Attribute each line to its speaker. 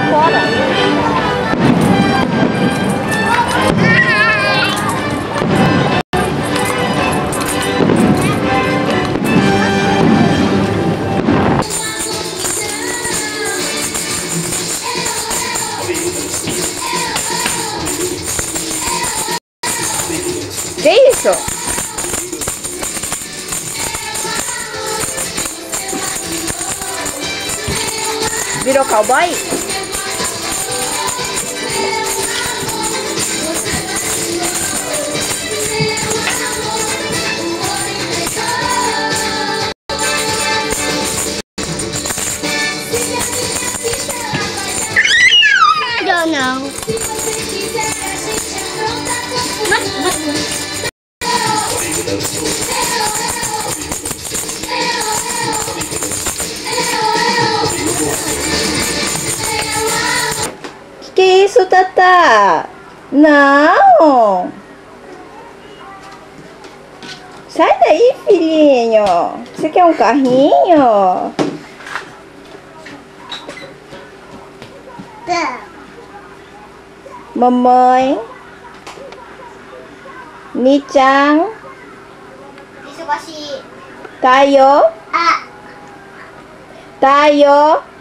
Speaker 1: fora. Que isso? Virou cowboy?
Speaker 2: I don't know.
Speaker 1: Que é isso, Tata? Não! Sai daí, filhinho! Você quer um carrinho? Mamãe? Ni-chan?
Speaker 2: 忙しい。
Speaker 1: Tayo?
Speaker 2: Ah.
Speaker 1: Tayo?